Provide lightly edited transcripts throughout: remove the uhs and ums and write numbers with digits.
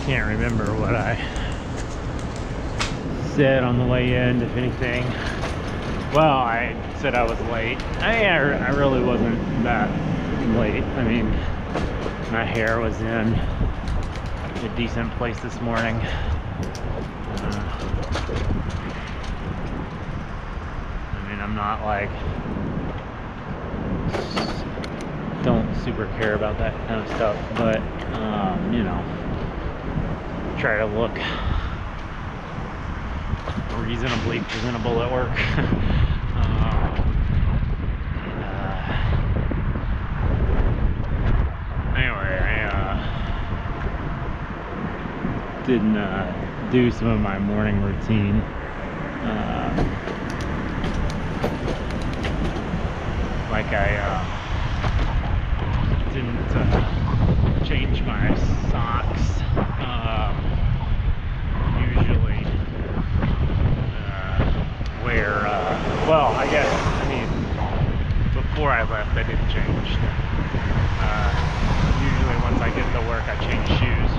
can't remember what I said on the way in, if anything. Well, I said I was late. I really wasn't that late. I mean, my hair was in a decent place this morning. I mean, I'm not like, don't super care about that kind of stuff, but you know, try to look reasonably presentable at work. Anyway, I didn't do some of my morning routine. Like I didn't change my socks. Usually well, I guess, I mean, before I left I didn't change. Usually once I get to work I change shoes.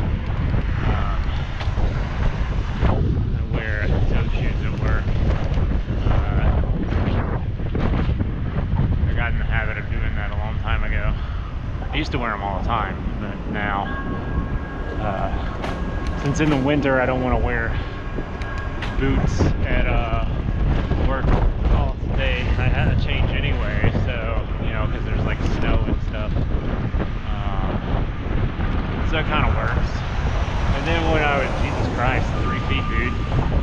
I wear toe shoes at work. I got in the habit of doing that a long time ago. I used to wear them all the time, but now, since in the winter I don't want to wear boots at work all day, I had to change anyway, so, you know, because there's like snow and stuff. So it kind of works. And then when I was, Jesus Christ, 3 feet, dude.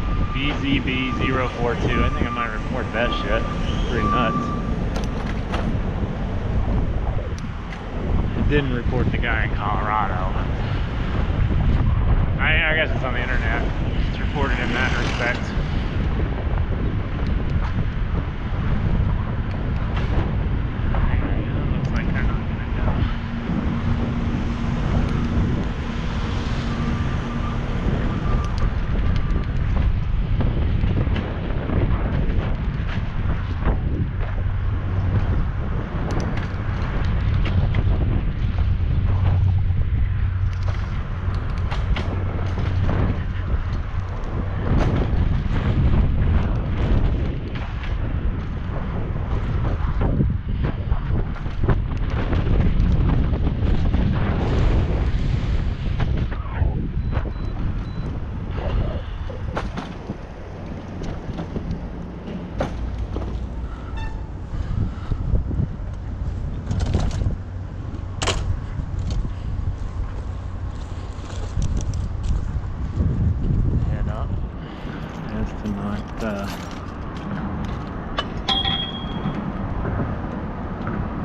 BZB042. I think I might report that shit. Pretty nuts. I didn't report the guy in Colorado. I guess it's on the internet. It's reported in that respect. Looks like they're not gonna go.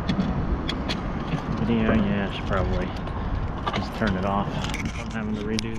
Video, yeah, I should probably just turn it off. I'm having to redo